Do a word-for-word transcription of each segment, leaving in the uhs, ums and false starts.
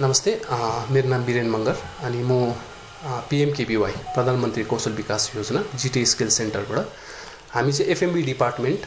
नमस्ते, मेरो नाम वीरेन मगर अनि म पीएमकेवीवाई प्रधानमन्त्री कौशल विकास योजना जीटी स्किल सेन्टरबाट हामी चाहिँ एफएमबी डिपार्टमेन्ट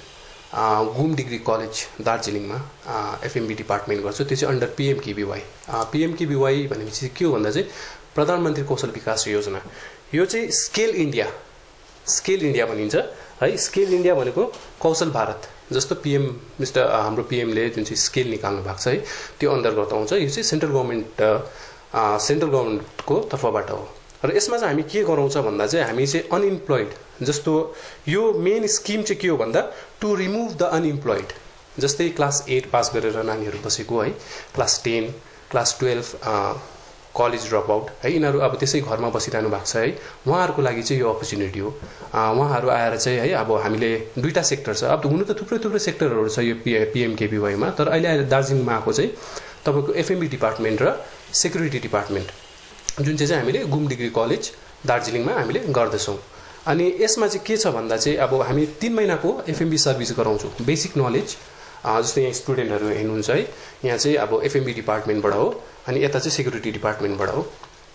घुम डिग्री कलेज दार्जिलिङमा एफएमबी डिपार्टमेन्ट गर्छु। त्यो चाहिँ अन्डर पीएमकेवीवाई। पीएमकेवीवाई भनेपछि के हो भन्दा चाहिँ प्रधानमन्त्री कौशल विकास योजना। यो चाहिँ स्केल इन्डिया स्केल इन्डिया भनिन्छ है। स्केल इन्डिया भनेको कौशल भारत जस्तो पीएम मिस्टर हाम्रो पीएमले जुन चाहिँ स्केल निकाल्नु भएको छ है, त्यो अन्तर्गत आउँछ। यो चाहिँ सेन्ट्रल गभर्नमेन्ट सेन्ट्रल गभर्नमेन्टको तर्फबाट हो। र यसमा चाहिँ हामी के गराउँछ भन्दा चाहिँ हामी चाहिँ अनइम्प्लोइड, जस्तो यो मेन स्किम चाहिँ के हो भन्दा टु रिमुभ द अनइम्प्लोइड। जस्तै क्लास एट पास गरेर नानीहरू बसेको है, class ten class twelve college drop out है, यिनीहरू अब त्यसै घरमा बसिरहनु भएको छ है, उहाँहरूको लागि चाहिँ यो अपर्च्युनिटी हो। उहाँहरू आएर चाहिँ है, अब हामीले दुईवटा सेक्टर छ। अब हुनु त थुप्रै थुप्रै सेक्टरहरू छ यो पीएमकेवीवाईमा, तर अहिले अहिले दार्जिलिङमा आएको चाहिँ तपाईँको एफएमबी डिपार्टमेन्ट र सेक्युरिटी डिपार्टमेन्ट, जुन चाहिँ चाहिँ हामीले घुम डिग्री कलेज दार्जिलिङमा हामीले गर्दैछौँ। अनि यसमा चाहिँ के छ भन्दा चाहिँ अब हामी तीन महिनाको एफएमबी सर्भिस गराउँछौँ। बेसिक नलेज जस्तो यहाँ स्टुडेन्टहरू हेर्नुहुन्छ है, यहाँ चाहिँ अब एफएमबी डिपार्टमेन्टबाट हो अनि यता चाहिँ सेक्युरिटी डिपार्टमेन्टबाट हो।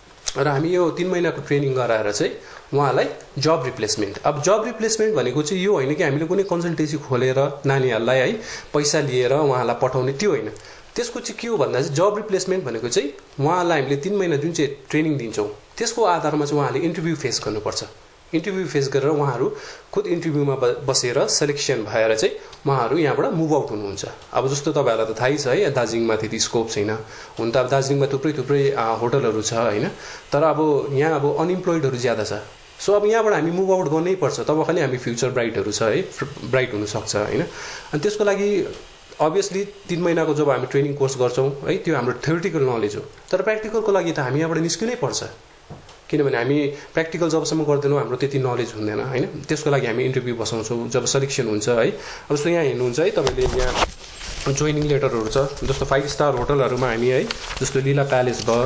र हामी यो तीन महिनाको ट्रेनिङ गराएर चाहिँ उहाँलाई जब रिप्लेसमेन्ट। अब जब रिप्लेसमेन्ट भनेको चाहिँ यो होइन कि हामीले कुनै कन्सल्टेन्सी खोलेर नानीहरूलाई है पैसा लिएर उहाँलाई पठाउने, त्यो होइन। त्यसको चाहिँ के हो भन्दा चाहिँ जब रिप्लेसमेन्ट भनेको चाहिँ उहाँलाई हामीले तीन महिना जुन चाहिँ ट्रेनिङ दिन्छौँ त्यसको आधारमा चाहिँ उहाँले इन्टरभ्यू फेस गर्नुपर्छ। इन्टरभ्यू फेस गरेर उहाँहरू खुद इन्टरभ्यूमा बसेर सेलेक्सन भएर चाहिँ उहाँहरू यहाँबाट मुभ आउट हुनुहुन्छ। अब जस्तो तपाईँहरूलाई त थाहै छ है, दार्जिलिङमा त्यति स्कोप छैन। हुन त अब दार्जिलिङमा थुप्रै थुप्रै होटलहरू छ होइन, तर अब यहाँ अब अनइम्प्लोइडहरू ज्यादा छ। सो अब यहाँबाट हामी मुभ आउट गर्नै पर्छ, तब खालि हामी फ्युचर ब्राइटहरू छ है, ब्राइट हुनसक्छ होइन। अनि त्यसको लागि अभियसली तीन महिनाको जब हामी ट्रेनिङ कोर्स गर्छौँ है, त्यो हाम्रो थ्योरिटिकल नलेज हो। तर प्र्याक्टिकलको लागि त हामी यहाँबाट निस्किनै पर्छ, किनभने हामी प्र्याक्टिकल जबसम्म गर्दैनौँ हाम्रो त्यति नलेज हुँदैन होइन। त्यसको लागि हामी इन्टरभ्यू बसाउँछौँ जब सेलेक्सन हुन्छ है। अब जस्तो यहाँ हेर्नुहुन्छ है तपाईँले, यहाँ जोइनिङ लेटरहरू छ। जस्तो फाइभ स्टार होटलहरूमा हामी है, जस्तो लीला प्यालेस भयो,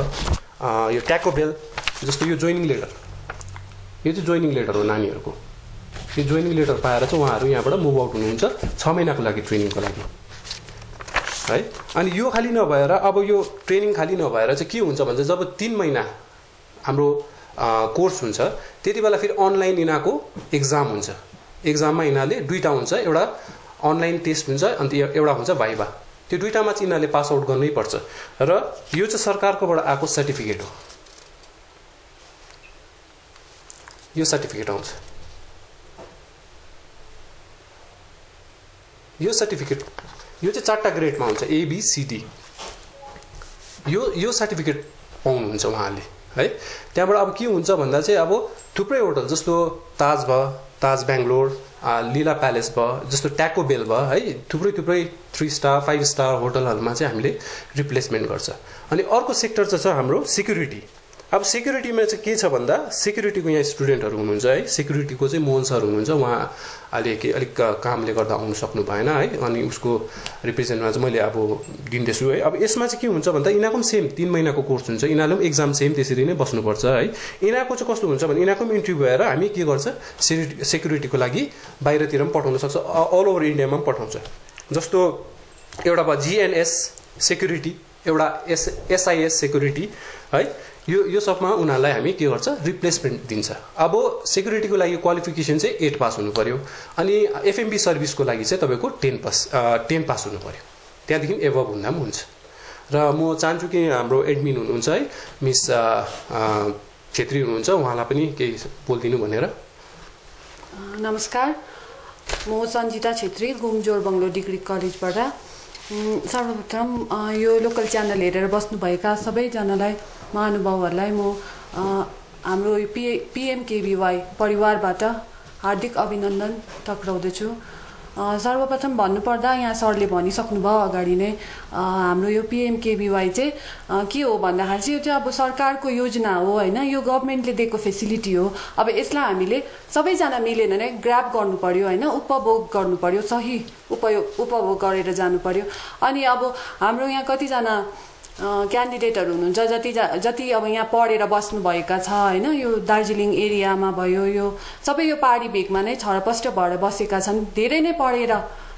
यो ट्याको बेल, जस्तो यो जोइनिङ लेटर, यो चाहिँ जोइनिङ लेटर हो नानीहरूको। यो जोइनिङ लेटर पाएर चाहिँ उहाँहरू यहाँबाट मुभ आउट हुनुहुन्छ छ महिनाको लागि ट्रेनिङको लागि है। अनि यो खालि नभएर अब यो ट्रेनिङ खालि नभएर चाहिँ के हुन्छ भने जब तीन महिना हाम्रो कोर्स हुन्छ त्यति बेला फेरि अनलाइन यिनीहरूको एक्जाम हुन्छ। एक्जाममा यिनीहरूले दुईवटा हुन्छ, एउटा अनलाइन टेस्ट हुन्छ अन्त एउटा हुन्छ भाइभा। त्यो दुईवटामा चाहिँ यिनीहरूले पास आउट गर्नै पर्छ। र यो चाहिँ सरकारकोबाट आएको सर्टिफिकेट हो, यो सर्टिफिकेट आउँछ। यो सर्टिफिकेट यो चाहिँ चारवटा ग्रेडमा हुन्छ, एबिसिडी। यो यो सर्टिफिकेट पाउनुहुन्छ उहाँहरूले है। त्यहाँबाट अब के हुन्छ भन्दा चाहिँ अब थुप्रै होटल जस्तो ताज भयो, ताज बेङ्गलोर, लीला प्यालेस भयो, जस्तो ट्याको बेल भयो है, थुप्रै थुप्रै थ्री स्टार फाइभ स्टार होटलहरूमा चाहिँ हामीले रिप्लेसमेन्ट गर्छ। अनि अर्को सेक्टर चाहिँ छ हाम्रो सेक्युरिटी। अब सेक्युरिटीमा चाहिँ के छ भन्दा सिक्युरिटीको यहाँ स्टुडेन्टहरू हुनुहुन्छ है। सेक्युरिटीको चाहिँ मोहन सर हुनुहुन्छ, उहाँ अहिले के अलिक कामले गर्दा आउनु सक्नु भएन है, अनि उसको रिप्रेजेन्टमा चाहिँ मैले अब दिँदैछु है। अब यसमा चाहिँ के हुन्छ भन्दा यिनीहरूको पनि सेम तीन महिनाको कोर्स हुन्छ, यिनीहरूले पनि एक्जाम सेम त्यसरी नै बस्नुपर्छ है। यिनीहरूको चाहिँ कस्तो हुन्छ भने यिनीहरूको पनि इन्टरभ्यू भएर हामी के गर्छ सेक्युरिटीको लागि बाहिरतिर पनि पठाउन सक्छ, अल ओभर इन्डियामा पनि पठाउँछ। जस्तो एउटा भयो जिएनएस सेक्युरिटी, एउटा एस एसआइएस सेक्युरिटी है। यो यो सबमा उनीहरूलाई हामी के गर्छ रिप्लेसमेन्ट दिन्छ। अब सेक्युरिटीको लागि क्वालिफिकेसन चाहिँ एट पास हुनु पर्यो, अनि एफएमबी सर्भिसको लागि चाहिँ तपाईँको टेन पास टेन पास हुनु पर्यो, त्यहाँदेखि एभव हुँदा पनि हुन्छ। र म चाहन्छु कि हाम्रो एडमिन हुनुहुन्छ है, मिस छेत्री हुनुहुन्छ, उहाँलाई पनि केही बोलिदिनु भनेर। नमस्कार, म सञ्जिता छेत्री, घुम जोरबङ्गलो डिग्री कलेजबाट। सर्वप्रथम यो लोकल च्यानल हेरेर बस्नुभएका सबैजनालाई, महानुभावहरूलाई म हाम्रो पी पिएमकेवीवाई परिवारबाट हार्दिक अभिनन्दन टक्राउँदछु। सर्वप्रथम भन्नुपर्दा यहाँ सरले भनिसक्नुभयो अगाडि नै, हाम्रो यो पिएमकेवीवाई चाहिँ के हो भन्दाखेरि चाहिँ यो चाहिँ अब सरकारको योजना हो होइन, यो गभर्मेन्टले दिएको फेसिलिटी हो। अब यसलाई हामीले सबैजना मिलेर नै ग्राब गर्नु पर्यो होइन, उपभोग गर्नु पर्यो, सही उपयोग उपभोग गरेर जानु पर्यो। अनि अब हाम्रो यहाँ कतिजना क्यान्डिडेटहरू हुनुहुन्छ जति जति अब यहाँ पढेर बस्नुभएका छ होइन, यो दार्जिलिङ एरियामा भयो, यो सबै यो पहाडी भेगमा नै छरपष्ट भएर बसेका छन्, धेरै नै पढेर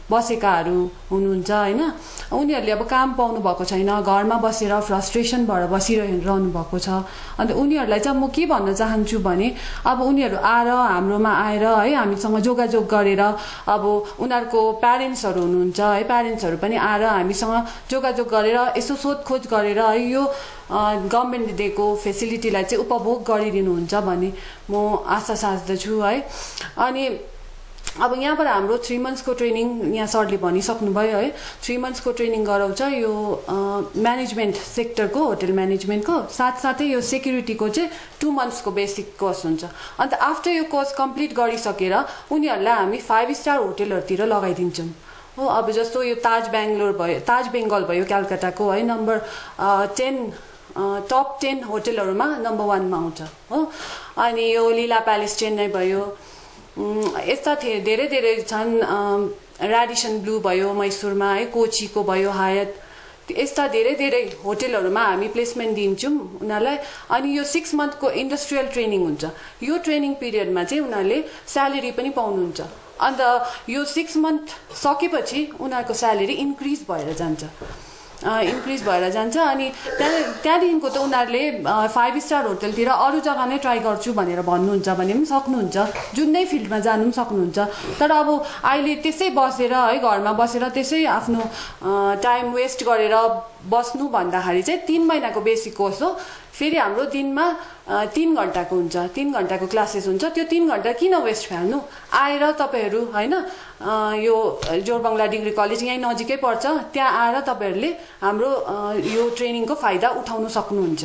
बसेकाहरू हुनुहुन्छ होइन उनीहरूले अब काम पाउनु भएको छैन घरमा बसेर फ्रस्ट्रेसन भएर बसिरहनु भएको छ अन्त उनीहरूलाई चाहिँ म के भन्न चाहन्छु भने अब उनीहरू आएर हाम्रोमा आएर है हामीसँग जोगाजोग गरेर अब उनीहरूको प्यारेन्ट्सहरू हुनुहुन्छ है प्यारेन्ट्सहरू पनि आएर हामीसँग जोगाजोग गरेर यसो सोधखोज गरेर है यो गभर्मेन्टले दिएको फेसिलिटीलाई चाहिँ उपभोग गरिदिनुहुन्छ भन्ने म आशा साच्दछु है अनि अब यहाँबाट हाम्रो थ्री मन्थ्सको ट्रेनिङ यहाँ सरले भनिसक्नुभयो है थ्री मन्थ्सको ट्रेनिङ गराउँछ यो म्यानेजमेन्ट सेक्टरको होटल म्यानेजमेन्टको साथसाथै यो सेक्युरिटीको चाहिँ टु मन्थ्सको बेसिक कोर्स हुन्छ अन्त आफ्टर यो कोर्स कम्प्लिट गरिसकेर उनीहरूलाई हामी फाइभ स्टार होटलहरूतिर लगाइदिन्छौँ हो अब जस्तो यो ताज बेङ्गलोर भयो ताज बेङ्गल भयो कलकत्ताको है नम्बर टेन टप टेन होटलहरूमा नम्बर वानमा आउँछ हो अनि यो लीला प्यालेस चेन्नई भयो यस्ता धेरै धेरै छन् ऱ्याडिसन ब्लू भयो मैसुरमा है कोचीको भयो हायत यस्ता धेरै धेरै होटलहरूमा हामी प्लेसमेन्ट दिन्छौँ उनीहरूलाई अनि यो सिक्स मन्थको इन्डस्ट्रियल ट्रेनिङ हुन्छ यो ट्रेनिङ पिरियडमा चाहिँ उनीहरूले स्यालेरी पनि पाउनुहुन्छ अन्त यो सिक्स मन्थ सकेपछि उनीहरूको स्यालेरी इन्क्रिज भएर जान्छ इन्क्रिज भएर जान्छ अनि त्यहाँ त्यहाँदेखिको त उनीहरूले फाइभ स्टार होटलतिर अरू जग्गा नै ट्राई गर्छु भनेर भन्नुहुन्छ भने पनि सक्नुहुन्छ जुनै फिल्डमा जानु पनि सक्नुहुन्छ तर अब अहिले त्यसै बसेर है घरमा बसेर त्यसै आफ्नो टाइम वेस्ट गरेर बस्नु भन्दाखेरि चाहिँ तीन महिनाको बेसिक कोर्स हो फेरि हाम्रो दिनमा तीन घन्टाको हुन्छ तीन घन्टाको क्लासेस हुन्छ त्यो तीन घन्टा किन वेस्ट फाल्नु आएर तपाईँहरू होइन यो जोरबङ्गला डिग्री कलेज यहीँ नजिकै पर्छ त्यहाँ आएर तपाईँहरूले हाम्रो यो ट्रेनिङको फाइदा उठाउन सक्नुहुन्छ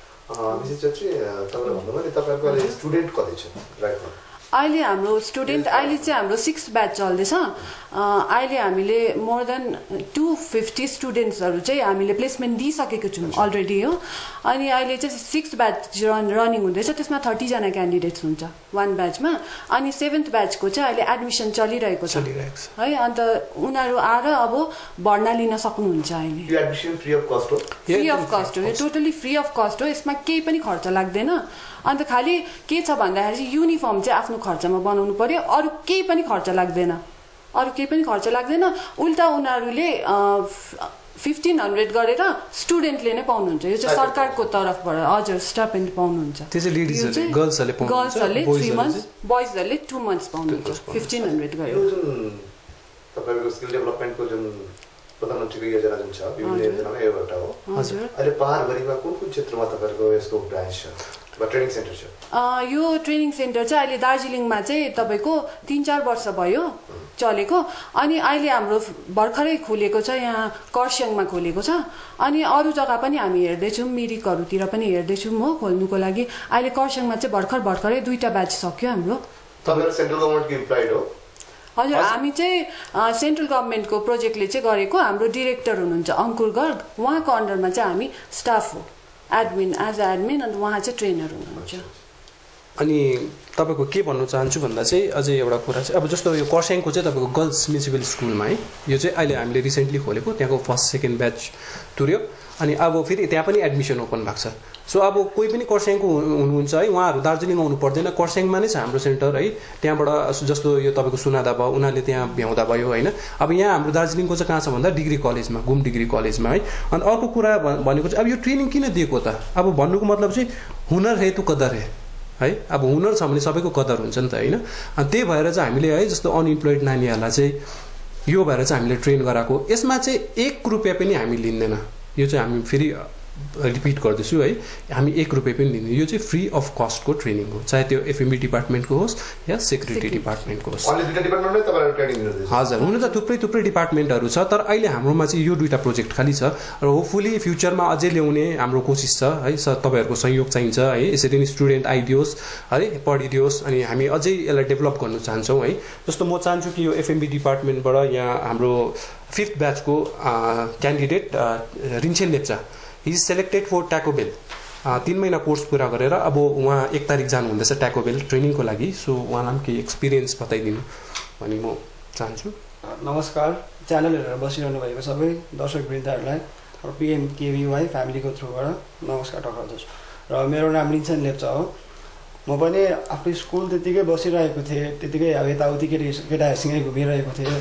अहिले हाम्रो स्टुडेन्ट अहिले चाहिँ हाम्रो सिक्स ब्याच चल्दैछ अहिले हामीले मोर देन टू फिफ्टी स्टुडेन्ट्सहरू चाहिँ हामीले प्लेसमेन्ट दिइसकेको छौँ अलरेडी हो अनि अहिले चाहिँ सिक्स ब्याच रन रनिङ हुँदैछ त्यसमा थर्टीजना क्यान्डिडेट्स हुन्छ वान ब्याचमा अनि सेभेन्थ ब्याचको चाहिँ अहिले एडमिसन चलिरहेको छ है अन्त उनीहरू आएर अब भर्ना लिन सक्नुहुन्छ अहिले फ्री अफ कस्ट हो यो टोटली फ्री अफ कस्ट हो यसमा केही पनि खर्च लाग्दैन अन्त खालि के छ भन्दाखेरि चाहिँ युनिफर्म चाहिँ आफ्नो खर्चमा बनाउनु पर्यो अरू केही पनि खर्च लाग्दैन अरू केही पनि खर्च लाग्दैन उल्टा उनीहरूले फिफ्टिन हन्ड्रेड गरेर स्टुडेन्टले नै पाउनुहुन्छ यो चाहिँ सरकारको तर्फबाट हजुर स्टाइपेन्ड पाउनुहुन्छ गर्ल्सहरूले थ्री मन्थ्स बोइजहरूले टू मन्थ्स पाउनुहुन्छ फिफ्टिन हन्ड्रेड गरेर प्रधानमन्त्रीको योजना जुन छ विभिन्न योजनामा एउटा हो हजुर अहिले पहाडभरिमा कुन कुन क्षेत्रमा तपाईँहरूको यस्तो ब्रान्च छ ट्रेनिङ सेन्टर छ यो ट्रेनिङ सेन्टर चाहिँ अहिले दार्जिलिङमा चाहिँ तपाईँको तिन चार वर्ष भयो चलेको अनि अहिले हाम्रो भर्खरै खोलेको छ यहाँ कर्सियङमा खोलेको छ अनि अरू जग्गा पनि हामी हेर्दैछौँ मिरिकहरूतिर पनि हेर्दैछौँ हो खोल्नुको लागि अहिले कर्सियङमा चाहिँ भर्खर भर्खरै दुईवटा ब्याच सक्यो हाम्रो तपाईँहरू सेन्ट्रल गभर्मेन्टको इम्प्लोइड हो हजुर हामी चाहिँ सेन्ट्रल गभर्मेन्टको प्रोजेक्टले चाहिँ गरेको हाम्रो डिरेक्टर हुनुहुन्छ अङ्कुर गर्ग उहाँको अन्डरमा चाहिँ हामी स्टाफ हो एडमिन एज अ एडमिन अन्त उहाँ चाहिँ ट्रेनर हुनुहुन्छ अनि तपाईँको के भन्नु चाहन्छु भन्दा चाहिँ अझै एउटा कुरा चाहिँ अब जस्तो यो कर्सियङको चाहिँ तपाईँको गर्ल्स म्युनिसिपल स्कुलमा है यो चाहिँ अहिले हामीले रिसेन्टली खोलेको त्यहाँको फर्स्ट सेकेन्ड ब्याच तुर्यो अनि अब फेरि त्यहाँ पनि एडमिसन ओपन भएको छ सो अब कोही पनि कर्सियङको हुनुहुन्छ है उहाँहरू दार्जिलिङ आउनु पर्दैन कर्सियङमा नै छ हाम्रो सेन्टर है त्यहाँबाट जस्तो यो तपाईँको सुनादा भयो उनीहरूले त्यहाँ भ्याउँदा भयो होइन अब यहाँ हाम्रो दार्जिलिङको चाहिँ कहाँ छ भन्दा डिग्री कलेजमा घुम डिग्री कलेजमा है अनि अर्को कुरा भनेको चाहिँ अब यो ट्रेनिङ किन दिएको त अब भन्नुको मतलब चाहिँ हुनर है तु कदर है है अब हुनर छ भने सबैको कदर हुन्छ नि त होइन अनि त्यही भएर चाहिँ हामीले है जस्तो अनइम्प्लोइड नानीहरूलाई चाहिँ यो भएर चाहिँ हामीले ट्रेन गराएको यसमा चाहिँ एक रुपियाँ पनि हामी लिँदैन यो चाहिँ हामी फेरि रिपिट गर्दैछु है हामी एक रुपियाँ पनि लिँदैन यो चाहिँ फ्री अफ कस्टको ट्रेनिङ हो चाहे त्यो एफएमबी डिपार्टमेन्टको होस् या सेक्युरिटी डिपार्टमेन्टको होस् हजुर हुन त थुप्रै थुप्रै डिपार्टमेन्टहरू छ तर अहिले हाम्रोमा चाहिँ यो दुईवटा प्रोजेक्ट खालि छ र होपफुली फ्युचरमा अझै ल्याउने हाम्रो कोसिस छ है सर तपाईँहरूको सहयोग चाहिन्छ है यसरी नै स्टुडेन्ट आइदियोस् है पढिदियोस् अनि हामी अझै यसलाई डेभलप गर्न चाहन्छौँ है जस्तो म चाहन्छु कि यो एफएमबी डिपार्टमेन्टबाट यहाँ हाम्रो फिफ्थ ब्याचको candidate Rinchen Lepcha he is selected for Taco Bell तीन महिना कोर्स पुरा गरेर अब उहाँ एक तारिक जानुहुँदैछ ट्याकोबेल ट्रेनिङको लागि सो उहाँलाई पनि केही एक्सपिरियन्स बताइदिनु भनी म चाहन्छु नमस्कार च्यानल हेरेर बसिरहनु भएको सबै दर्शक वृन्दहरूलाई पिएम केभिवाई फ्यामिलीको थ्रुबाट नमस्कार टक्राउँदछु र मेरो नाम रिन्छेन लेप्चा हो म पनि आफ्नो स्कुल त्यतिकै बसिरहेको थिएँ त्यतिकै अब यताउति केटी केटाहरूसँगै घुमिरहेको थिएँ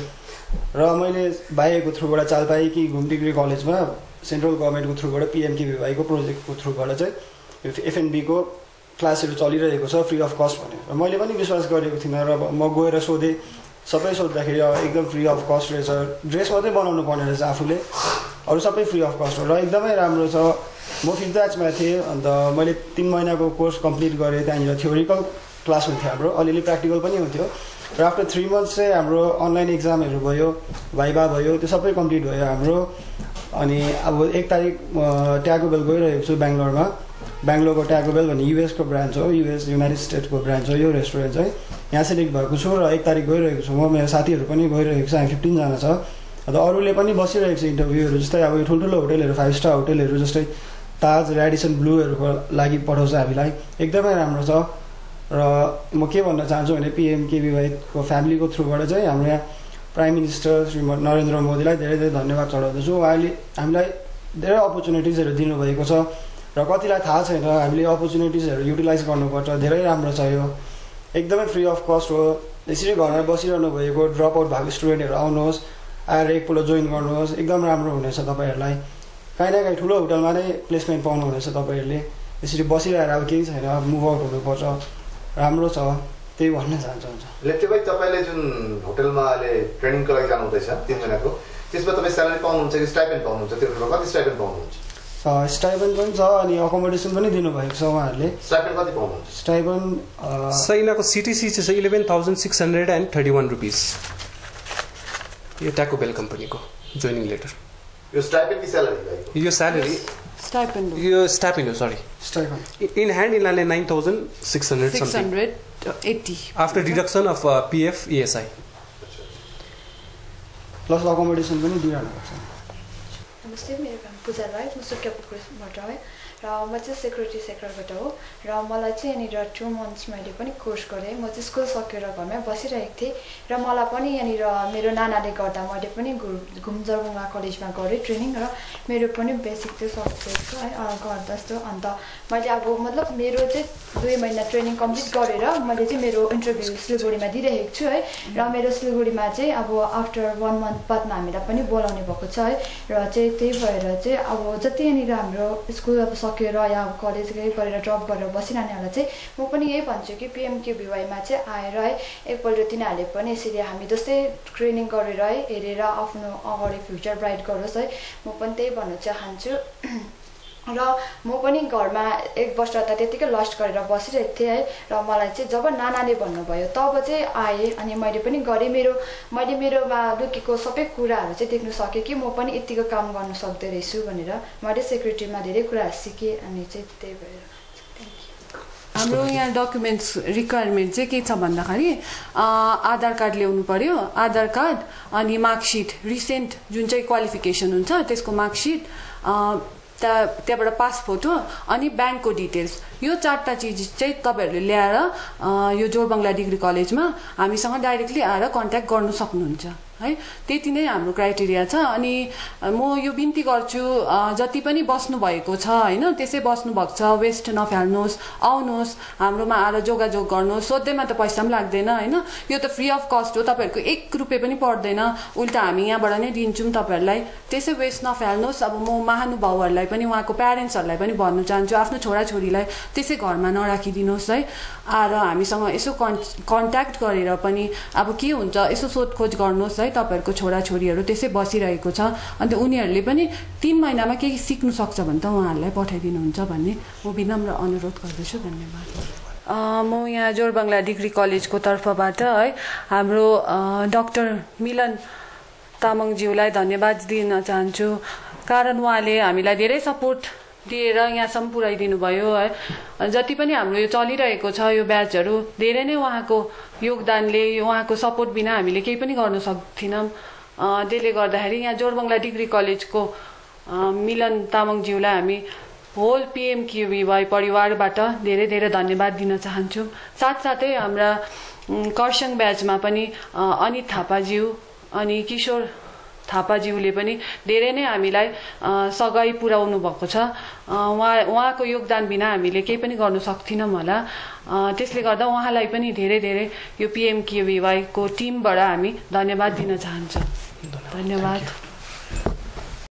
र मैले बाहिरको थ्रुबाट चाल पाएँ कि घुम डिग्री कलेजमा सेन्ट्रल गभर्मेन्टको थ्रुबाट पिएमकेभिवाईको प्रोजेक्टको थ्रुबाट चाहिँ एफएनबीको क्लासहरू चलिरहेको छ फ्री अफ कस्ट भनेर र मैले पनि विश्वास गरेको थिइनँ र म गएर सोधेँ सबै सोद्धाखेरि एकदम फ्री अफ कस्ट रहेछ ड्रेस मात्रै बनाउनु पर्ने रहेछ आफूले अरू सबै फ्री अफ कस्ट हो र एकदमै राम्रो छ म फिफ्थ ब्याचमा थिएँ अन्त मैले तिन महिनाको कोर्स कम्प्लिट गरेँ त्यहाँनिर थ्योरिकल क्लास हुन्थ्यो हाम्रो अलिअलि प्र्याक्टिकल पनि हुन्थ्यो र आफ्टर थ्री मन्थ्स चाहिँ हाम्रो अनलाइन एक्जामहरू भयो भाइभा भयो त्यो सबै कम्प्लिट भयो हाम्रो अनि अब एक तारिक ट्यागोबेल गइरहेको छु बेङ्गलोरमा बेङ्गलोरको ट्यागोबेल भन्ने युएसको ब्रान्च हो युएस युनाइटेड स्टेट्सको ब्रान्च हो यो रेस्टुरेन्ट चाहिँ यहाँ सेलेक्ट भएको छु र एक तारिक गइरहेको छु म मेरो साथीहरू पनि गइरहेको छ हामी फिफ्टिनजना छ अन्त अरूले पनि बसिरहेको छ इन्टरभ्यूहरू जस्तै अब ठुल्ठुलो होटेलहरू फाइभ स्टार होटेलहरू जस्तै ताज रेडिसन ब्लूहरूको लागि पठाउँछ हामीलाई एकदमै राम्रो छ र म के भन्न चाहन्छु भने पिएमकेभिवाईको फ्यामिलीको थ्रुबाट चाहिँ हाम्रो यहाँ प्राइम मिनिस्टर श्री नरेन्द्र मोदीलाई धेरै धेरै धन्यवाद चढाउँदछु उहाँले हामीलाई धेरै अपर्च्युनिटिजहरू दिनुभएको छ र कतिलाई थाहा छैन हामीले अपर्च्युनिटिजहरू युटिलाइज गर्नुपर्छ धेरै राम्रो छ यो एकदमै फ्री अफ कस्ट हो यसरी घरमा बसिरहनु भएको ड्रप आउट भएको स्टुडेन्टहरू आउनुहोस् आएर एकपल्ट जोइन गर्नुहोस् एकदम राम्रो हुनेछ तपाईँहरूलाई काहीँ न काहीँ ठुलो होटलमा नै प्लेसमेन्ट पाउनुहुनेछ तपाईँहरूले यसरी बसिरहेर अब केही छैन मुभ आउट हुनुपर्छ राम्रो छ त्यही भन्न चाहन्छु हुन्छ लेप्टे भाइ तपाईँले जुन होटलमा अहिले ट्रेनिङको लागि जानुहुँदैछ तिन महिनाको त्यसमा तपाईँ स्यालेरी पाउनुहुन्छ कि स्टाइपेन्ड पाउनुहुन्छ त्यो होटलमा कति स्टाइपेन्ड पाउनुहुन्छ स्टाइपेन्ड पनि छ अनि अकोमोडेसन पनि दिनुभएको छ उहाँहरूले स्टाइपेन्ड कति पाउनुहुन्छ स्टाइपेन्ड सैनाको सिटिसी चाहिँ छ eleven thousand six hundred and thirty one rupees यो ट्याकोबेल कम्पनीको जोइनिङ लेटर यो स्टाइपेन्ड कि स्यालेरी यो स्यालेरी स्टाइपेन्ड यो स्टाइपेन्ड हो सरी स्टाइपेन्ड इन ह्यान्ड यिनीहरूले nine thousand six hundred six hundred eighty after deduction of PF ESI plus accommodation पनि दिइरहनु भएको छ नमस्ते मेरो नाम पूजा राई म सुकियापुरबाट है र म चाहिँ सेक्युरिटी सेक्टरबाट हो र मलाई चाहिँ यहाँनिर टु मन्थ्स मैले पनि कोर्स गरेँ म चाहिँ स्कुल सकेर घरमै बसिरहेको थिएँ र मलाई पनि यहाँनिर मेरो नानाले गर्दा मैले पनि घुम जरबङ्गला कलेजमा गरेँ ट्रेनिङ र मेरो पनि बेसिक चाहिँ सब्जेक्ट है गर्दा जस्तो अन्त मैले अब मतलब मेरो चाहिँ दुई महिना ट्रेनिङ कम्प्लिट गरेर मैले चाहिँ मेरो इन्टरभ्यू सिलगढीमा दिइरहेको छु है र मेरो सिलगढीमा चाहिँ अब आफ्टर वान मन्थ बादमा हामीलाई पनि बोलाउने भएको छ है र चाहिँ त्यही भएर चाहिँ अब जति यहाँनिर हाम्रो स्कुल अब सकेर या कलेज गरेर ड्रप गरेर बसिरहनेहरूलाई चाहिँ म पनि यही भन्छु कि पिएमकेभिवाईमा चाहिँ आएर है एकपल्ट तिनीहरूले पनि यसरी हामी जस्तै ट्रेनिङ गरेर है हेरेर आफ्नो अगाडि फ्युचर ब्राइट गरोस् है म पनि त्यही भन्न चाहन्छु र म पनि घरमा एक वर्ष त त्यतिकै लस्ट गरेर बसिरहेको थिएँ है र मलाई चाहिँ जब नानाले भन्नुभयो तब चाहिँ आएँ अनि मैले पनि गरेँ मेरो मैले मेरोमा लुकेको सबै कुराहरू चाहिँ देख्न सकेँ कि म पनि यतिको काम गर्न सक्दो रहेछु भनेर मैले सेक्युरिटीमा धेरै कुराहरू सिकेँ अनि चाहिँ त्यही भएर हाम्रो यहाँ डकुमेन्ट्स रिक्वायरमेन्ट चाहिँ के छ भन्दाखेरि आधार कार्ड ल्याउनु पर्यो आधार कार्ड अनि मार्कसिट रिसेन्ट जुन चाहिँ क्वालिफिकेसन हुन्छ त्यसको मार्कसिट त्यहाँ त्यहाँबाट पास फोटो अनि ब्याङ्कको डिटेल्स यो चारवटा चिज चाहिँ तपाईँहरूले ल्याएर यो जोरबङ्गला डिग्री कलेजमा हामीसँग डाइरेक्टली आएर कन्ट्याक्ट गर्नु सक्नुहुन्छ है त्यति नै हाम्रो क्राइटेरिया छ अनि म यो बिन्ती गर्छु जति पनि बस्नु भएको छ हैन त्यसै बस्नु भएको छ वेस्ट नफाल्नुहोस् आउनुहोस् हाम्रोमा आएर जोगाजोग गर्नुहोस् सोध्दैमा त पैसा पनि लाग्दैन हैन यो त फ्री अफ कस्ट हो तपाईँहरूको एक रुपियाँ पनि पर्दैन उल्टा हामी यहाँबाट नै दिन्छौँ तपाईँहरूलाई त्यसै वेस्ट नफाल्नुहोस् अब म महानुभावहरूलाई पनि उहाँको प्यारेन्ट्सहरूलाई पनि भन्नु चाहन्छु आफ्नो छोराछोरीलाई त्यसै घरमा नराखिदिनुहोस् है आएर हामीसँग यसो कन् कन्ट्याक्ट गरेर पनि अब के हुन्छ यसो सोधखोज गर्नुहोस् है तपाईँहरूको छोराछोरीहरू त्यसै बसिरहेको छ अन्त उनीहरूले पनि तिन महिनामा केही सिक्नु सक्छ भने त उहाँहरूलाई पठाइदिनुहुन्छ भन्ने म विनम्र अनुरोध गर्दछु धन्यवाद म यहाँ जोरबङ्गला डिग्री कलेजको तर्फबाट है हाम्रो डाक्टर मिलन तामाङज्यूलाई धन्यवाद दिन चाहन्छु कारण उहाँले हामीलाई धेरै सपोर्ट दिएर यहाँसम्म पुर्याइदिनु भयो है जति पनि हाम्रो यो चलिरहेको छ यो ब्याचहरू धेरै नै उहाँको योगदानले उहाँको सपोर्ट बिना हामीले केही पनि गर्न सक्थिनौँ त्यसले गर्दाखेरि यहाँ जोरबङ्गला डिग्री कलेजको मिलन तामाङज्यूलाई हामी होल पिएमकेभिवाई परिवारबाट धेरै धेरै धन्यवाद दिन चाहन्छु साथसाथै हाम्रा कर्सियङ ब्याचमा पनि अनित थापाज्यू अनि किशोर थापाज्यूले पनि धेरै नै हामीलाई सघाइ पुर्याउनु भएको छ। उहाँ उहाँको योगदान बिना हामीले केही पनि गर्न सक्थिनौँ होला। त्यसले गर्दा उहाँलाई पनि धेरै धेरै यो पिएमकेभिवाईको टिमबाट हामी धन्यवाद दिन चाहन्छौँ। धन्यवाद।